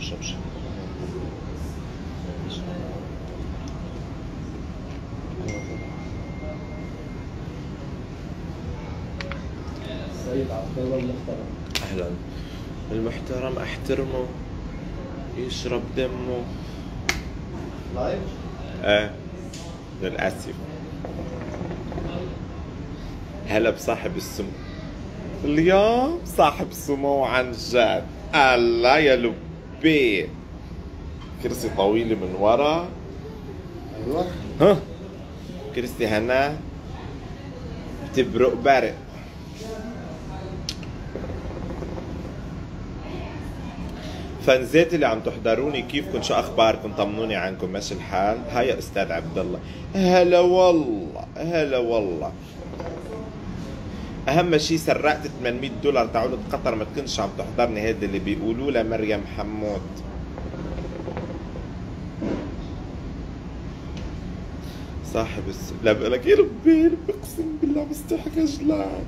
شمشم. سيد عبد الله المحترم. اهلا. المحترم احترمه، يشرب دمه. لايف؟ للاسف. هلا بصاحب السمو اليوم، صاحب سمو عن جد. الله يا لبي، كرسي طويلة من ورا. ايوه. ها كرسي هنا بتبرق برق. فانزات اللي عم تحضروني، كيفكم؟ شو اخباركم؟ طمنوني عنكم، ماشي الحال؟ هاي يا استاذ عبد الله. هلا والله، هلا والله. اهم شيء سرقت $800 تعود قطر، ما تكونش عم تحضرني. هيدا اللي بيقولوا لها مريم حمود. صاحب لا بقول لك يا ربي، يا ربي اقسم بالله مستحق اجلك.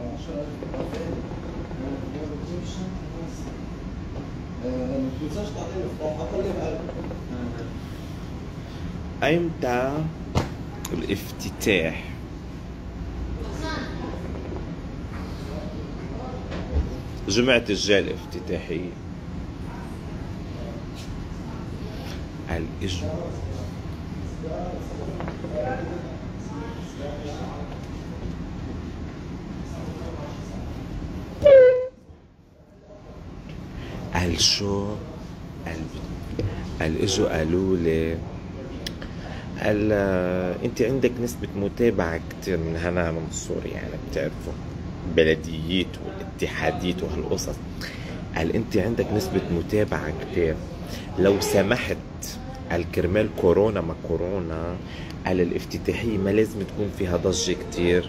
ايمتى الافتتاح؟ جمعة الجاي الافتتاحية. الاجوا قال شو؟ قال اجوا قالوا لي، قال انت عندك نسبة متابعة كتير من هنا منصور، يعني بتعرفوا بلديات والاتحاديات وهالقصص. قال انت عندك نسبة متابعة كتير، لو سمحت قال كرمال كورونا ما كورونا، قال الافتتاحية ما لازم تكون فيها ضجة كتير.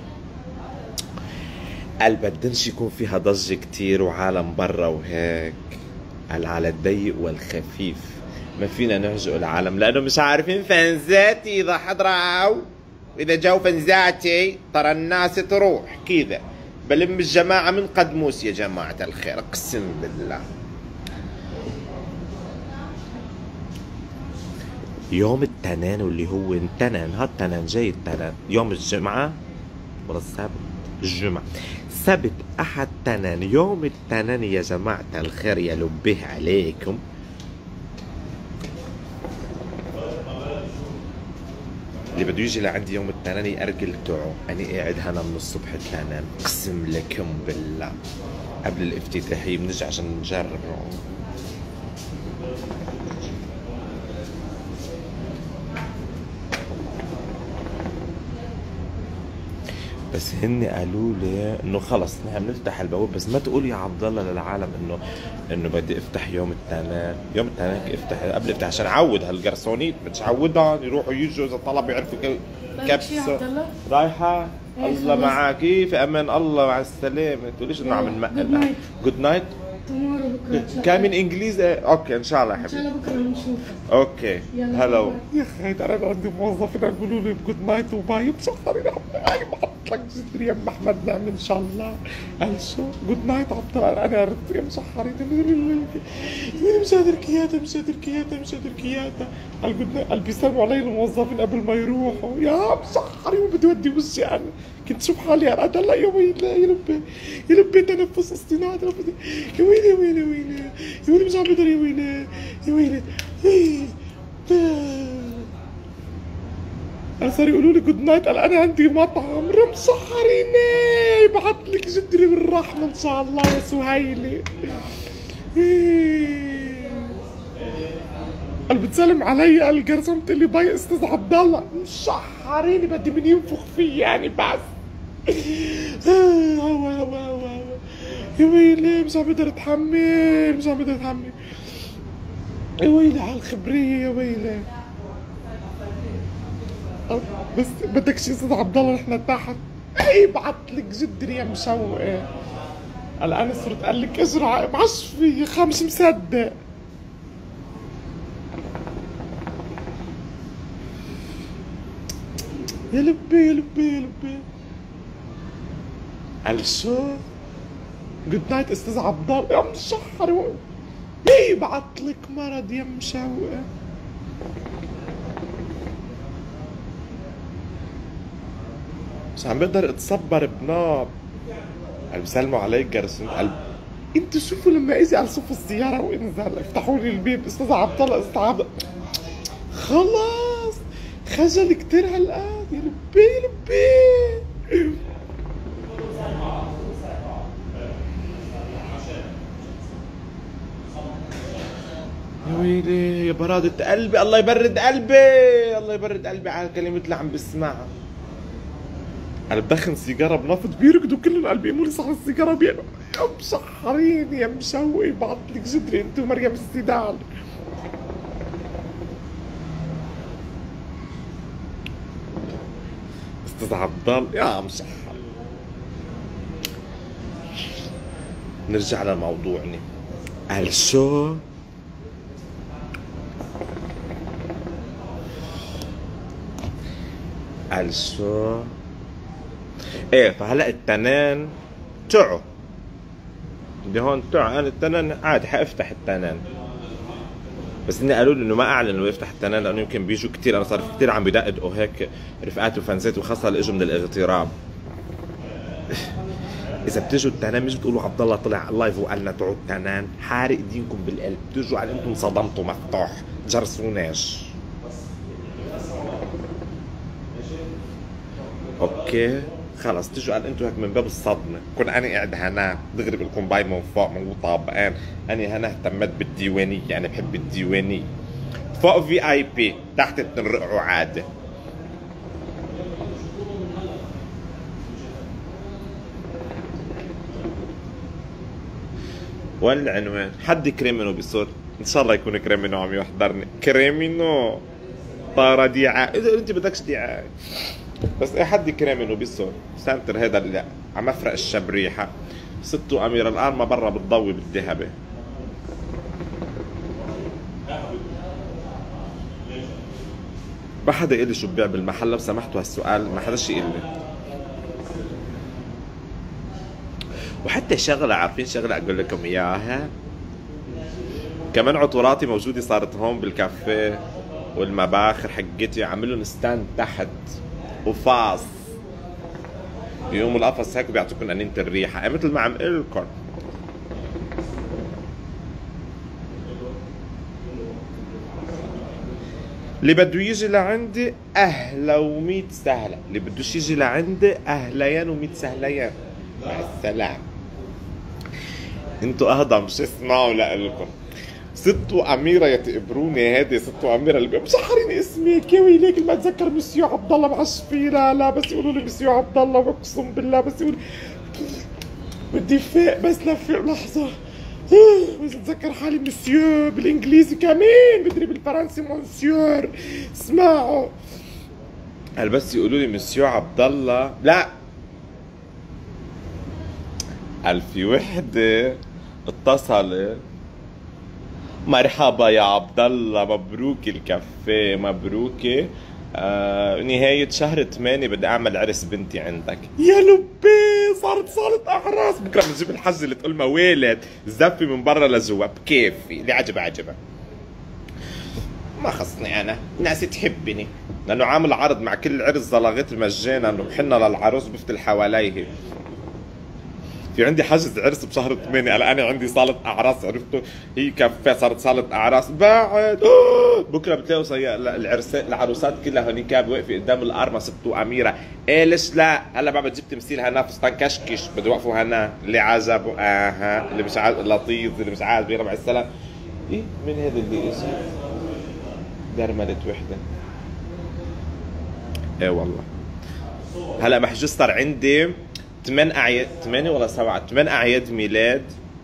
قال بدنش يكون فيها ضجة كتير وعالم برا وهيك. قال على الضيق والخفيف، ما فينا نهجق العالم لانه مش عارفين فنزاتي اذا حضروا، اذا جو فنزاتي ترى الناس تروح كذا. بلم الجماعة من قدموس يا جماعة الخير، اقسم بالله. يوم التنان واللي هو التنان، هالتنان جاي التنان يوم الجمعة ولا السبت؟ الجمعة، سبت أحد تنان، يوم التنان يا جماعة الخير. يا لبيه عليكم. اللي بده يجي لعندي يوم التنان يأرجل تعو، أنا قاعد هنا من الصبح التنان، أقسم لكم بالله. قبل الافتتاحية بنجي عشان نجرب. بس هن قالوا لي انه خلص نحن بنفتح البواب، بس ما تقول يا عبد الله للعالم انه بدي افتح يوم التنان. يوم التنان افتح قبل، افتح عشان اعود هالجرسونيت، مش عودهم يروحوا يجوا اذا طلب يعرفوا كبسه. رايحه؟ الله معك، في امان الله، مع السلامه. تقوليش انه عم نمقل. جود نايت. كامل انجليزي؟ اوكي ان شاء الله يا حبيبي، ان شاء الله بكره بنشوفك. اوكي هلا. يا اخي انا عندي موظفين يقولوا لي جود نايت وباي، مشخرين. بحط لك جدر يا ام احمد نعمل ان شاء الله. قال شو جود نايت عبد الله؟ انا رد يا مشخرين. مش قادر كياتا، مش قادر كياتا، مش قادر كياتا. قال جود نايت. قال بيسلموا علي الموظفين قبل ما يروحوا. يا مشخرين وبدي اودي وشي انا. كنت شوف حالي انا هلا يا ويلي، يا لبي، يا لبي تنفس اصطناعي، يا ويلي، يا ويلي، يا ويلي، يا ويلي، مش عم بقدر، يا ويلي، يا ويلي. انا صار يقولوا لي جود نايت. قال انا عندي مطعم مسحريني، بعت لك جدري بالرحمه ان شاء الله يا سهيلي. قال بتسلم علي. قال الجرسون بتقول لي باي استاذ عبد الله. مشحريني بدي من ينفخ فيه يعني بس. يا ويلي مش عم بقدر اتحمل، مش عم بقدر اتحمل. يا ويلي على الخبريه، يا ويلي. بس بدك شي استاذ عبد الله، نحن تحت. اي بعت لك جدري يا مشوقه. قال انا صرت قال لك ازرع معشفي يا خامس مصدق. يا لبي، يا لبي، يا لبي. قال شو؟ جود نايت استاذ عبد الله. يا مشحر. بعطلك مرض يا مشوقة. مش عم بقدر اتصبر بنار. قال بسلموا علي جرسون. قال انتوا شوفوا لما اجي على صف السيارة وانزل افتحوا لي الباب استاذ عبد الله استاذ عبد. خلاص خجل كتير هالقد يا ربي يا ربي. يا ويلي يا برادة قلبي، الله يبرد قلبي، الله يبرد قلبي على الكلمات اللي عم بسمعها. انا بدخن سيجاره بنفض بيركضوا كلهم قلبي يقولوا لي صح السيجاره بيعملوا يا مشحرين يا مشوقي بعطلك جدري انت ومريم السيدال. استاذ عبد الله يا مشحر. نرجع لموضوعنا. قال شو؟ قال شو؟ ايه فهلا التنان تعو بدي هون تعو. انا التنان عادي حافتح التنان، بس اني قالوا لي انه ما اعلن انه يفتح التنان لانه يمكن بيجوا كثير. انا صار في كثير عم بدقدقوا هيك رفقات وفانزات وخاصه اللي اجوا من الاغتراب. اذا بتجوا التنان مش بتقولوا عبد الله طلع لايف وقال لنا تعوا التنان، حارق دينكم بالقلب. بتجوا على انتم صدمتوا مفتوح جرسوناش. اوكي خلص تجوا قال انتوا هيك من باب الصدمه. كون انا قاعد هنا دغري بالكومباي من فوق من طابقين. انا هنا اهتمت بالديوانيه، يعني بحب الديوانيه. فوق في اي بي، تحت بتنرقعوا عادي. وين العنوان؟ حد كريمينو بيصير؟ ان شاء الله يكون كريمينو عم يحضرني. كريمينو طارة دعاء، اذا انت بدكش دعاء بس اي حد كريمينو بيصير. سانتر هذا اللي عم افرق الشبريحه. ست اميره الان ما برا بتضوي بالذهبه. ما حدا يقول لي شو ببيع بالمحل لو سمحتوا. هالسؤال ما حدا شي يقول لي. وحتى شغله عارفين شغله اقول لكم اياها، كمان عطوراتي موجوده صارت هون بالكافيه والمباخر حقتي عاملهم ستاند تحت وفاص. بيقوموا القفص هيك بيعطوكم انينة الريحه مثل ما عم قلكم. اللي بده يجي لعندي اهلا وميت سهله، اللي بدوش يجي لعندي اهليان وميت سهليان. مع السلامه. انتوا اهضم مش اسمعوا لكم. ستو اميره يتقبروني. هذه ستو اميره اللي مشحرين اسمك يا ويليك. ما اتذكر مسيو عبد الله معشفي. لا بس يقولوا لي مسيو عبد الله واقسم بالله بس يقول بدي فاق بس لفق لحظه. بس اتذكر حالي مسيو بالانجليزي كمان بدري بالفرنسي مونسيور. اسمعوا قال بس يقولوا لي مسيو عبد الله. لا قال في وحده اتصلت مرحبا يا عبد الله مبروك الكافيه مبروك. نهاية شهر 8 بدي اعمل عرس بنتي عندك. يا لبي صارت صالة اعراس. بكره بنجيب الحجة اللي تقول موالد زفي من برا لجوا بكيفي. اللي عجبها عجبها. ما خصني انا، الناس تحبني لانه عامل عرض مع كل عرس زلاغات مجانا وبحنا للعروس بفتل حواليه. في عندي حجز عرس بشهر 8. قال انا عندي صالة اعراس عرفتوا هي كافيه صارت صالة اعراس بعد. بكره بتلاقوا العروسات كلها هونيك واقفه قدام الارمه ستو اميره. ايه ليش لا؟ هلا بعد جبت تمثيل هنا فستان كشكش بده يوقفوا هنا اللي عجبه اللي مش عاجب لطيف اللي مش عاجب يلا مع السلامه. ايه من هذا اللي اجى درملت وحده. ايه والله هلا محجوز صار عندي 8 اعياد 8 ولا 7 8 اعياد ميلاد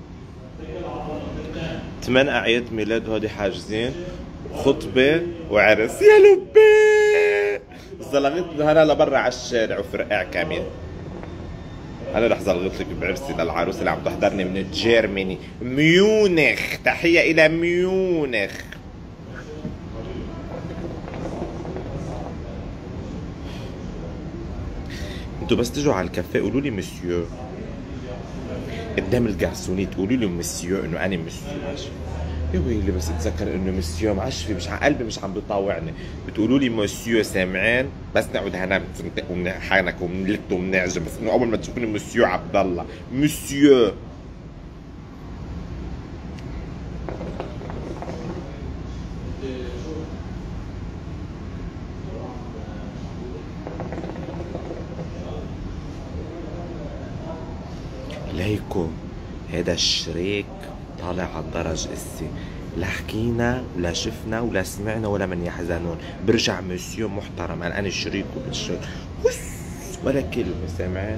8 اعياد ميلاد وهودي حاجزين خطبه وعرس. يا لبي زلغت هنا لبرا على الشارع وفرقع كامل. انا رح زلغت لك بعرسي للعروس اللي عم تحضرني من جيرماني ميونخ. تحيه الى ميونخ. انتوا بس تجوا على الكافيه قولوا لي مسيو قدام الجارسوني تقولوا لي مسيو انه انا مسيو. يا ويلي بس اتذكر انه مسيو معشفي مش قلبي مش عم بيطاوعني، بتقولوا لي مسيو سامعين بس نقعد هنا بنتنطق وبنحانك وبنلت وبنعجب، بس انه اول ما تشوفوني مسيو عبد الله مسيو. ليكو هذا الشريك طالع على الدرج اسي، لا حكينا ولا شفنا ولا سمعنا ولا من يحزنون، برجع مسيو محترم انا شريكه بالشغل ولا كلمه سامعين،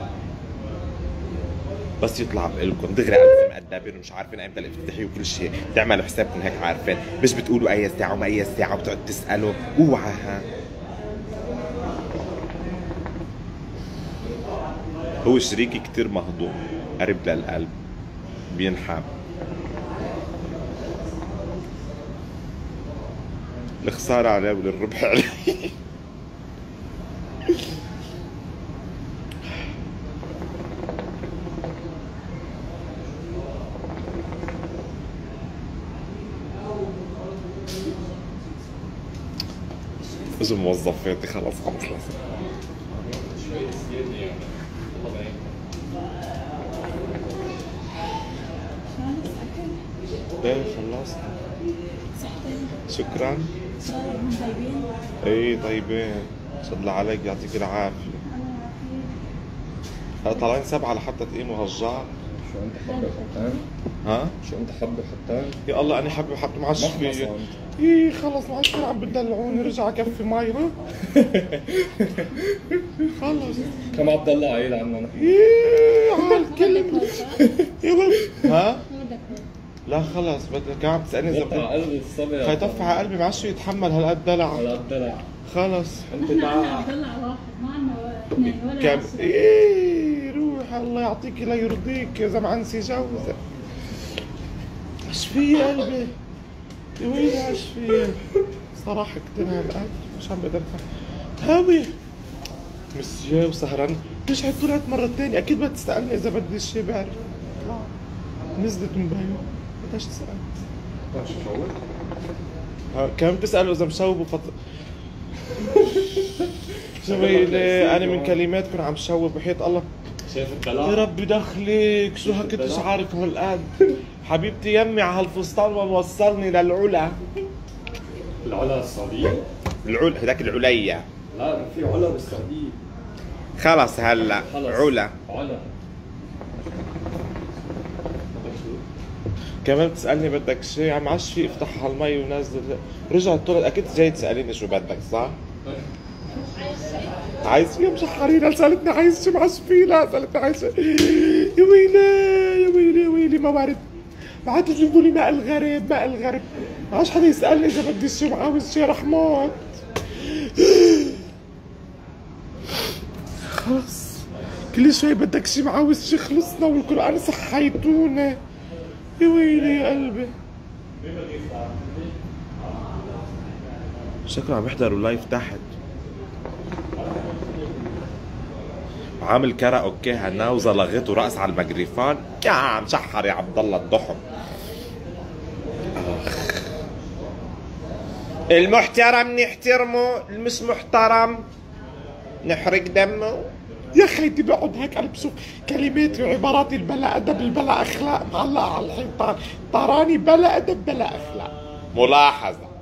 بس يطلع بقلكم دغري ألف مقدبين ومش عارفين امتى الافتتاحيه وكل شيء، تعملوا حسابكم هيك عارفين، مش بتقولوا اي ساعه وما اي ساعه وبتقعد تسالوا اوعى ها. هو شريكي كتير مهضوم قريب للقلب بينحب، الخسارة عليه وللربح عليه. اجوا موظفاتي خلص خلص. ايه خلصت. شكرا. طيبين؟ ايه طيبين، شد عليك يعطيك العافية. طالعين 7 لحتى تقيموا هالجار. شو انت حبي حطان؟ ها؟ شو انت حبي حطان؟ يا الله انا حبي معش فيه. ايه خلص معش كثير عم بتدلعوني، رجع كفي مي ها؟ خلص. كم عبد الله عيل عنا نحن. ايه هالكلمة. ها؟ لا خلص بدك عم تسألني اذا وقع قلبي الصبي. خيطف على قلبي معش يتحمل هالقد دلع. هالقد دلع. خلص. انت تعال. طلع واحد ما عندنا اثنين ولا كم ايه روح الله يعطيك لا يرضيك يا زمعنسي جوزة. ايش في يا قلبي؟ يا ويلي ايش في؟ صراحة كتير هالقد مش عم بقدر هاوي مسيو وسهران. ليش هي طلعت مرة تانية؟ أكيد بدها تسألني إذا بدي شي بعرف. نزلت من بيو بدهاش تسأل. بدهاش تشوف؟ كمان بتسألوا إذا مشوب شو ويلي أنا من كلماتكم عم شوب وحياة الله. شايف الدلع؟ يا ربي دخلك شو هكنتش عارف هالقد. حبيبتي يمي على هالفستان ووصلني للعلا. العلا السعودية؟ العلا هذاك العليا. لا في علا بالسعودية. خلص هلا علا. علا. كمان بتسألني بدك شيء عم عشفي افتح هالمي ونزل. رجعت طلعت اكيد جاي تسأليني شو بدك صح؟ عايز يا مشحرين سألتني عايز شو معشفي لا سألتني عايز يا ويلي يا ويلي يا ويلي ما بعرف بعد يجيبوا لي ماء الغرب ماء الغرب. ما عادش حدا يسألني إذا بدي شو عاوز شي رح موت. خلص كل شوي بدك شي معاوز شي خلصنا والقرآن صحيتونا. يا ويلي يا قلبي. شكله عم يحضروا لايف تحت. عامل كاراوكي هنا وزلغت ورقص على الميكروفون. يا مشحر يا عبد الله الضحم. اخ المحترم نحترمه، المش محترم نحرق دمه. يا خيتي بقعد هيك انا بشوف كلماتي وعباراتي البلا ادب البلا اخلاق معلقه على الحيطان، طراني بلا ادب بلا اخلاق. ملاحظه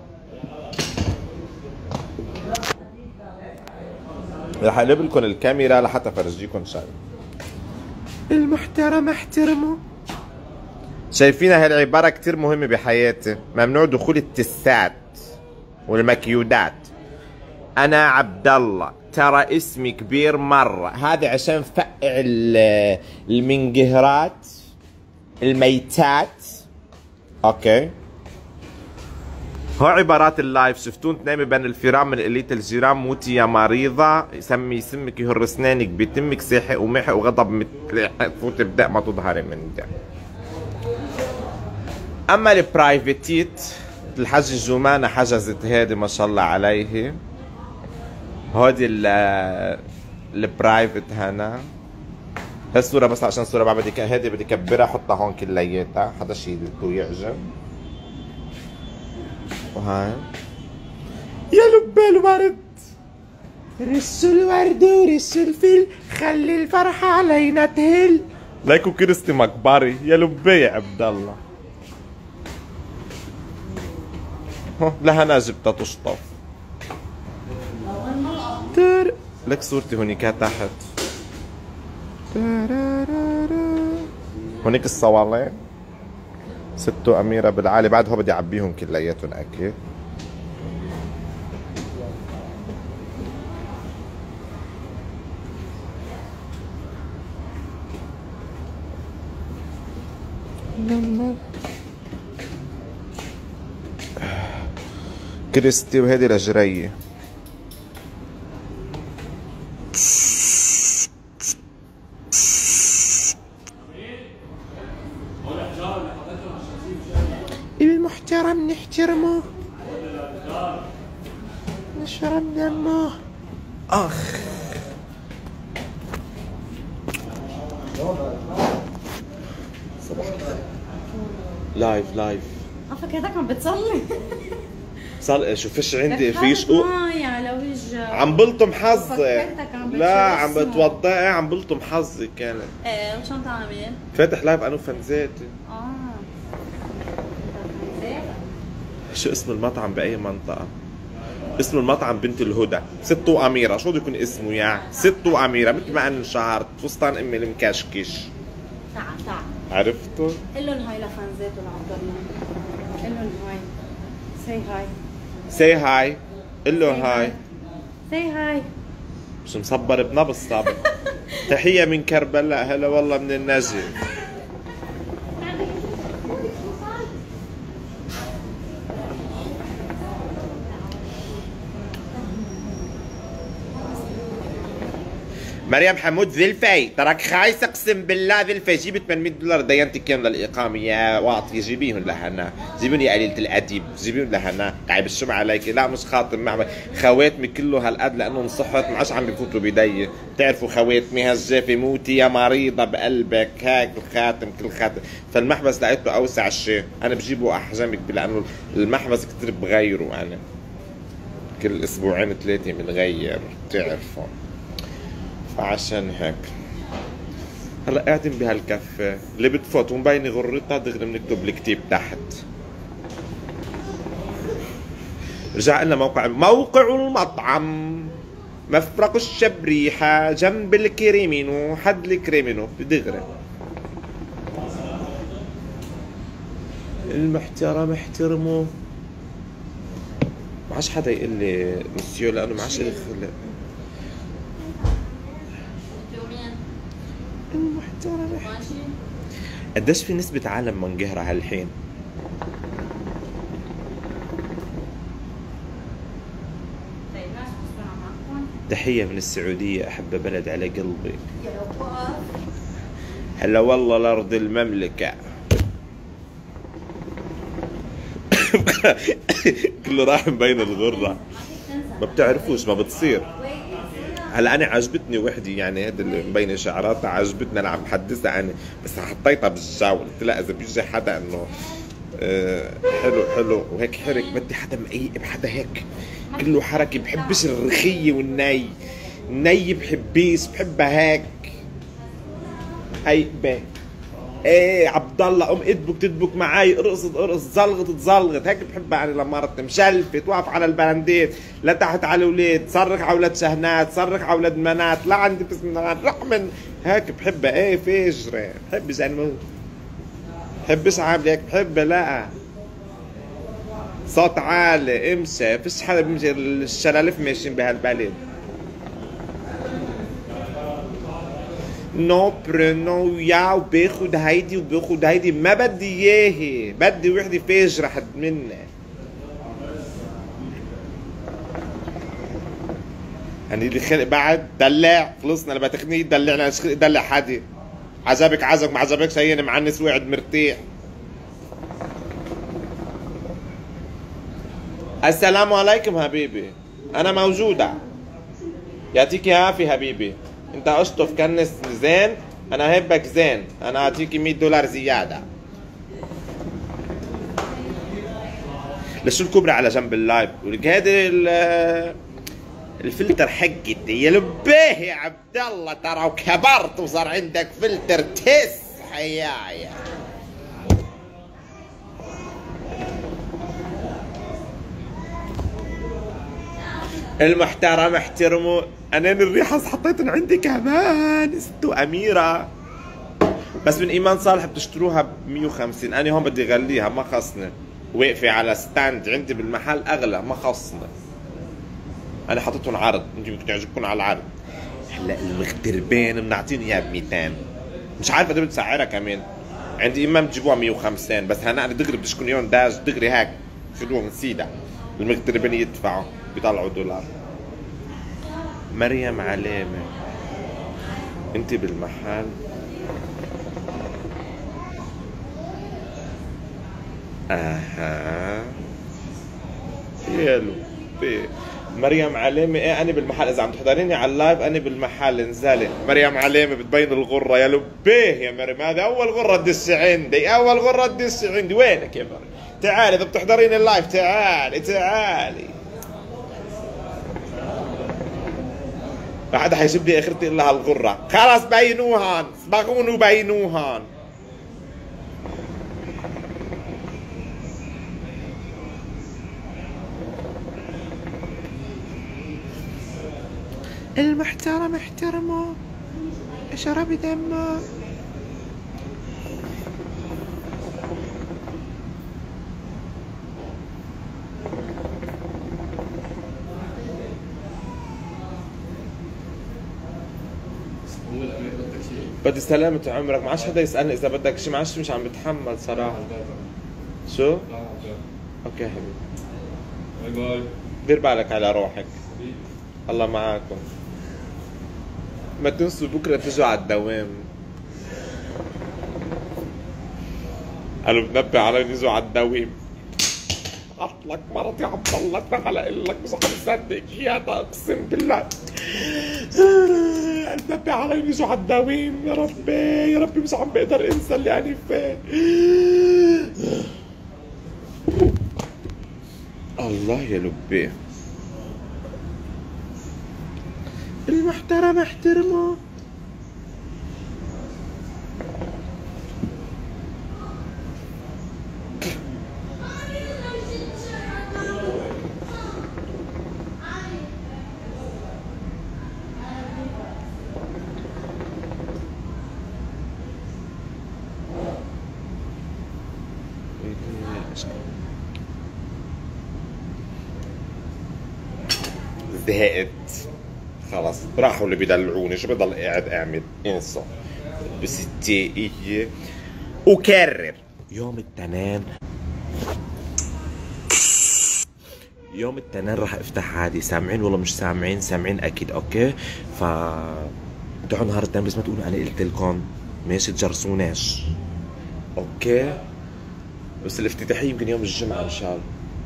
رح اقلب لكم الكاميرا لحتى فرجيكم شغله. المحترم احترمه. شايفين هالعباره كتير مهمه بحياتي، ممنوع دخول التسات والمكيودات. انا عبد الله ترى اسمي كبير مرة، هذا عشان فقع المنقهرات الميتات. اوكي هو عبارات اللايف شفتون تنامي بين الفيران من قلية الجيران، موتي يا مريضة، يسمي يسمك يهر اسنانك بتمك ساحق ومحق وغضب متلاحق تفوت بدأ ما تظهري من ده. اما البرايفتيت الحاج الجمانة حجزت هادي ما شاء الله عليه. هودي البرايفت هنا هالصورة بس عشان الصورة بعد بدي هادي بدي كبرها احطها هون كلياتها حدا شي بده يعجب. وهاي يا لبال ورد رش الورد ورش الفل خلي الفرحة علينا تهل. ليكو كريستي مقبري يا لبي يا عبد الله. لهنا جبتها تشطف. لك صورتي هونيك تحت. هونيك الصوالين ستو أميرة بالعالي، بعد هو بدي أعبيهم كلياتهم أكيد. كريستي وهيدي رجرية. المحترم نحترمه نشرب دمه. اخ لايف فكرتك عم بتصلي. صار شو فيش عندي فيش ماي على وجهك. عم بلطم حظي. فكرتك عم لا عم بتشرب بتوضى عم بلطم حظي كانت. ايه وشو عم تعمل؟ فاتح لايف انو فنزاتي. شو اسم المطعم بأي منطقة؟ اسم المطعم بنت الهدى، ست وأميرة، شو بده يكون اسمه يا؟ ست وأميرة مثل ما أنا شعرت، فستان أمي المكشكش. تعال عرفتوا؟ قل لهم هاي لفنزات ولعبد الله. قل لهم هاي. سي هاي. سي هاي. قل له هاي. سي هاي. مش مصبر بنبض صابر. تحية من كربلاء، هلا والله من النجف. مريم حمود ذلفي تراك خايس اقسم بالله ذلفي. جيب $800 دينتك يوم للاقامه يا واطي. جيبيهم لهنا، جيبون يا قليله الادب، جيبيهم لهنا. تعب الشمع عليك. لا مش خاطم مع خواتمي كله هالقد لانه انصحت ما عادش عم بفوتوا بدي. بتعرفوا خواتمي هالجافه موتي يا مريضه بقلبك. هيك الخاتم كل خاتم. فالمحبس لقيته اوسع شيء، انا بجيبه احجام كبيره لانه المحبس كثير بغيره انا كل اسبوعين ثلاثه بنغير بتعرفوا. عشان هيك هلا قاعدين بهالكفة اللي بتفوت ومبينة غرتها دغري بنكتب الكتيب تحت. رجع لنا موقع المطعم مفرق الشبريحة جنب الكريمينو حد الكريمينو دغري. المحترم احترمه. ما عادش حدا يقول لي مسيو لانه ما عادش لي خلق. المحترم قديش في نسبة عالم منقهرة هالحين؟ تحية من السعودية أحب بلد على قلبي. هلا والله لأرض المملكة. كله راح مبين الغرة. ما بتعرفوش ما بتصير. هلا انا عجبتني وحدي يعني هذا اللي مبينه شعراتها عجبتني. انا عم بحدثها عني بس حطيتها بالجو. قلت لها اذا بيجي حدا انه حلو وهيك حرك بدي حدا مقيب حدا هيك كله حركه. بحبش الرخيه والني بحبيش بحبها هيك. هي بيه ايه عبد الله قوم ادبك تدبك معي ارقص زلغط هيك بحبها انا. لما مرت مشلفه توقف على البرانديت لتحت على الاولاد صرخ على اولاد شهنات صرخ على اولاد منات لا عندي بس من رحمن هيك بحبها. ايه فجره بحبش انا بحبش عامله هيك بحبها. لا صوت عالي امشي فيش حدا بيمشي. الشلالف ماشيين بهالبلد. نو برنو يا وباخد هيدي ما بدي اياها. بدي وحده فاجره حد منها. يعني اللي خلق بعد دلع خلصنا. لما تخني دلعنا دلع حدا. عجبك عجبك ما عجبكش هي معنس وقعد مرتاح. السلام عليكم حبيبي انا موجوده. يعطيك العافيه حبيبي. انت اشطف كنس زين انا هبك زين. انا اعطيكي $100 زياده. لشو الكوبري على جنب اللايف؟ ولك هذا الفلتر حقتي يا لبيه يا عبد الله، ترى وكبرت وصار عندك فلتر تس حيايا. المحترم احترموا. انا الريحه حطيتن عندي كمان ستو اميره، بس من ايمان صالح بتشتروها ب 150، انا هون بدي اغليها ما خصني، واقفه على ستاند عندي بالمحل اغلى ما خصني، انا حاططهم عرض، انتم ممكن يعجبكم على العرض. هلا المغتربين بنعطيهم اياها ب 200، مش عارف قد بتسعرها كمان، عندي ايمان بتجيبوها 150، بس هنا انا دغري بديشكم اياهم داج دغري هيك خذوها نسيدها، المغتربين يدفعوا بيطلعوا دولار. مريم علامة انت بالمحل اها يلو مريم علامة. ايه انا بالمحل، اذا عم تحضريني على اللايف انا بالمحل انزلي. مريم علامة بتبين الغرة يا لبيه يا مريم، هذا اول غرة تدش عندي، اول غرة تدش عندي. وينك يا مريم؟ تعالي اذا بتحضريني اللايف، تعالي تعالي. ما حدا حيجيب لي اخرتي الا هالغرة، خلص بينوهن، صبغون وبينوهن. المحترم احترمه، اشرب دمه. بدي سلامة عمرك، ما عادش حدا يسألني إذا بدك شي، ما عادش مش عم بتحمل صراحة. شو؟ اوكي حبيبي. باي باي. دير بالك على روحك. الله معاكم. ما تنسوا بكره تجوا على الدوام. قالوا بنبه علي يجوا على الدوام. عطلك مرض يا عبد الله، تعال اقول لك مش عم صدق يا اقسم بالله. نبه علي يجوا على الدوام، يا ربي يا ربي مش عم بقدر انسى اللي انا فيه. الله يا لبيه. المحترم احترمه. زهقت خلص، راحوا اللي بيدلعوني، شو بضل قاعد اعمل؟ انسى بستيقية وكرر. يوم التنين راح افتح عادي. سامعين والله مش سامعين؟ سامعين اكيد. اوكي ف تعوا نهار التنين بس ما تقولوا انا قلت لكم، ماشي؟ تجرسوناش. اوكي بس الافتتاحية يمكن يوم الجمعة ان شاء الله.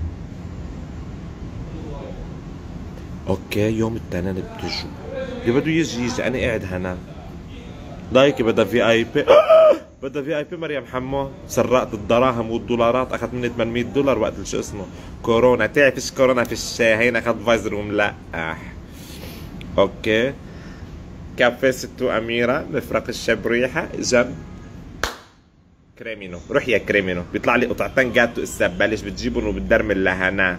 اوكي يوم التنين بتجوا، اللي بده يجي انا قاعد هنا. لايكي بدها في اي بي، بدها في اي بي. مريم حمو سرقت الدراهم والدولارات، اخذت مني 800 دولار وقت شو اسمه كورونا. تعرف فيش كورونا فيش هين، اخذت فايزر وملقح. اوكي كافيه ستو اميره مفرق الشبريحه جنب كريمينو. روح يا كريمينو، بيطلع لي قطعتين جاتو السبالش بتجيبهم وبتدرمل لهنا.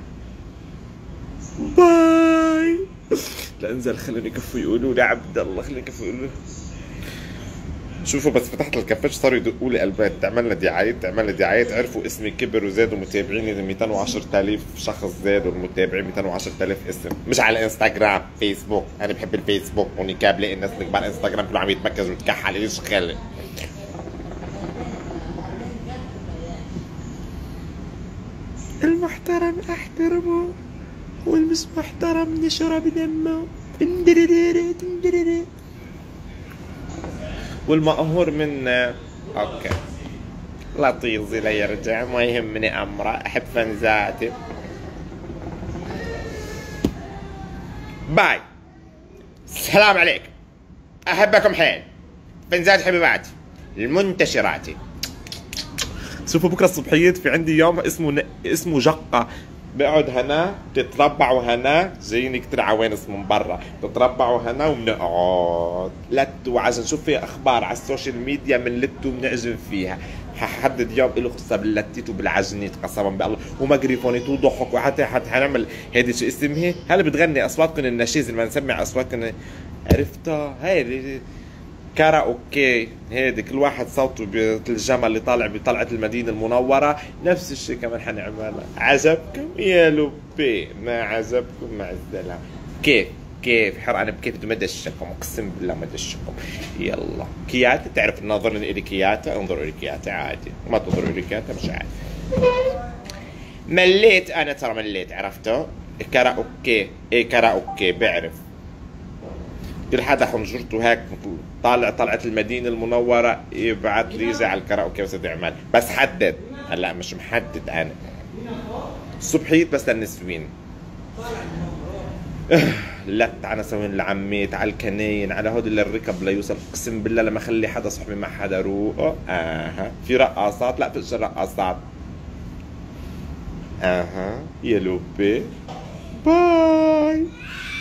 باي. لا انزل خليني يكفوا يقولوا لي عبد الله، خليني يكفوا يقولوا. شوفوا بس فتحت الكافيه صاروا يدقوا لي قلبات، تعمل لنا دعايات، عرفوا اسمي كبر وزادوا متابعيني 210,000 شخص، زادوا المتابعين 210,000 اسم. مش على الانستغرام، فيسبوك. انا بحب الفيسبوك ونكاب، لاقي الناس اللي على الانستغرام كله عم يتمكز ويتكحل يشغل. المحترم احترمه والمش محترم نشرب دمه. والمقهور منا. اوكي لطيزي لا يرجع، ما يهمني امره، احب فنزاتي. باي، السلام عليكم، احبكم حيل، فنزات حبيباتي المنتشراتي. شوفوا بكره الصبحيات في عندي يوم اسمه جقه. بقعد هنا تتربعوا هنا جايين كتير عوانس من برا، تتربعوا هنا وبنقعد لت وعشان نشوف فيها اخبار على السوشيال ميديا من لت وبنعجب فيها. ححدد يوم له خصه باللتيت وبالعجنيت قسما بالله وماجريفونيت وضحك وحتى حنعمل هيدي شو اسمها هلا بتغني اصواتكم النشيز اللي ما نسمع اصواتكم عرفتها هيدي كاراوكي. هيدي كل واحد صوته بالجمل اللي طالع بطلعة المدينة المنورة. نفس الشيء كمان حنعملها. عجبكم يا لبي؟ ما عجبكم مع السلامة. كيف حرقان بكيف بدي مدشكم اقسم بالله مدشكم. يلا كياتا تعرف ناظرين الي كياتا انظروا الي كياتا عادي ما تنظروا الي كياتا مش عادي. مليت انا ترى مليت عرفتوا كاراوكي ايه كاراوكي بعرف كل حدا خنجرته هيك طلعت المدينة المنورة يبعث لي يجي على الكاراوكي بس يعمل بس حدد. هلا مش محدد انا الصبحيت بس للنسوين. لا تعال سوين العميت على الكنين على هودي الركب ليوصل اقسم بالله لما اخلي حدا صحبي مع حدا روق. في رقاصات لا فيش رقاصات. يا لوبي باي.